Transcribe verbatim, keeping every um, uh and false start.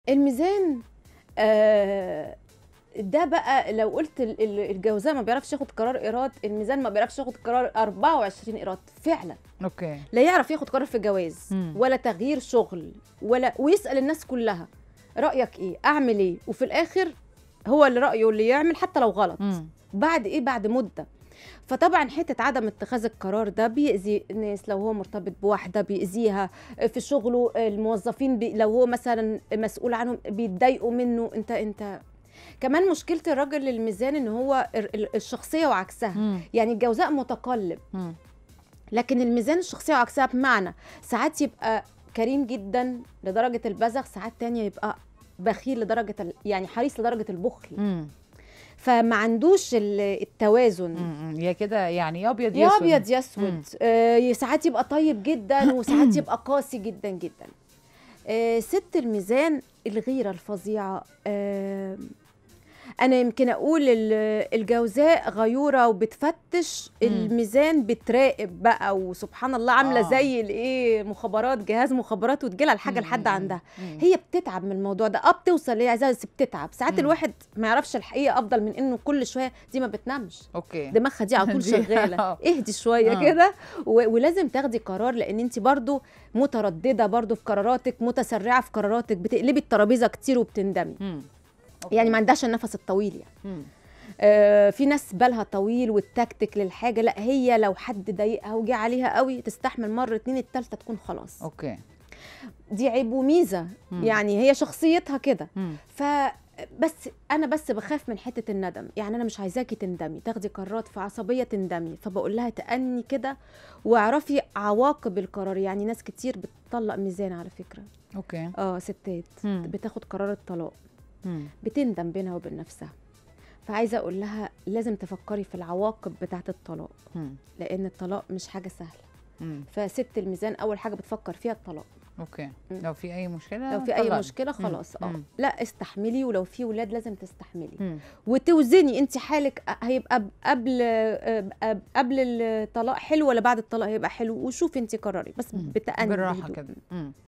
الميزان آه ده بقى لو قلت ال- ال- الجوزاء ما بيعرفش ياخد قرار ايراد، الميزان ما بيعرفش ياخد قرار أربعة وعشرين ايراد فعلا. اوكي. لا يعرف ياخد قرار في جواز مم. ولا تغيير شغل ولا، ويسأل الناس كلها رأيك ايه، اعمل ايه، وفي الاخر هو اللي رأيه اللي يعمل حتى لو غلط. مم. بعد ايه؟ بعد مدة. فطبعا حته عدم اتخاذ القرار ده بيأذي الناس، لو هو مرتبط بواحده بيأذيها في شغله، الموظفين بي لو هو مثلا مسؤول عنهم بيتضايقوا منه. انت انت كمان مشكله الراجل الميزان ان هو ال- ال- الشخصيه وعكسها. مم. يعني الجوزاء متقلب، مم. لكن الميزان الشخصيه وعكسها، بمعنى ساعات يبقى كريم جدا لدرجه البذخ، ساعات تانية يبقى بخيل لدرجه ال- يعني حريص لدرجه البخل. مم. فما عندوش ال- التوازن. مم. يا كده يعني يا ابيض يا يا اسود. ابيض يا اسود. آه ساعات يبقى طيب جدا وساعات يبقى قاسي جدا جدا. آه ست الميزان الغيره الفظيعه. آه انا يمكن اقول ال- الجوزاء غيوره وبتفتش، مم. الميزان بتراقب بقى، وسبحان الله عامله آه. زي الايه، مخابرات، جهاز مخابرات، وتجيلها الحاجه مم. لحد عندها. مم. هي بتتعب من الموضوع ده. اه بتوصل اللي هي عايزاها بس بتتعب ساعات. مم. الواحد ما يعرفش الحقيقه افضل من انه كل شويه دي ما بتنامش، اوكي. دماغها دي على طول دي- شغاله. آه. اهدي شويه آه. كده، و- ولازم تاخدي قرار، لان انت برضو متردده برضو في قراراتك، متسرعه في قراراتك، بتقلبي الترابيزه كتير وبتندمي. مم. أوكي. يعني ما عندهاش النفس الطويل يعني. مم. آه في ناس بالها طويل والتكتيك للحاجه، لا هي لو حد ضايقها وجه عليها قوي تستحمل مره اتنين، التالته تكون خلاص. اوكي. دي عيب وميزه. مم. يعني هي شخصيتها كده. مم. ف بس انا بس بخاف من حته الندم. يعني انا مش عايزاكي تندمي، تاخدي قرارات في عصبيه تندمي، فبقول لها تأني كده واعرفي عواقب القرار. يعني ناس كتير بتطلق ميزان على فكره. اوكي. اه ستات مم. بتاخد قرار الطلاق، مم. بتندم بينها وبين نفسها. فعايزه اقول لها لازم تفكري في العواقب بتاعه الطلاق، مم. لان الطلاق مش حاجه سهله. مم. فست الميزان اول حاجه بتفكر فيها الطلاق. اوكي. مم. لو في اي مشكله لو في اي طلقني. مشكله مم. خلاص اه مم. لا استحملي، ولو في ولاد لازم تستحملي. مم. وتوزني انت حالك هيبقى ب- قبل آه، قبل الطلاق حلو ولا بعد الطلاق هيبقى حلو، وشوفي انت قرري بس مم. بتأني بالراحه بهدوء. كده. مم.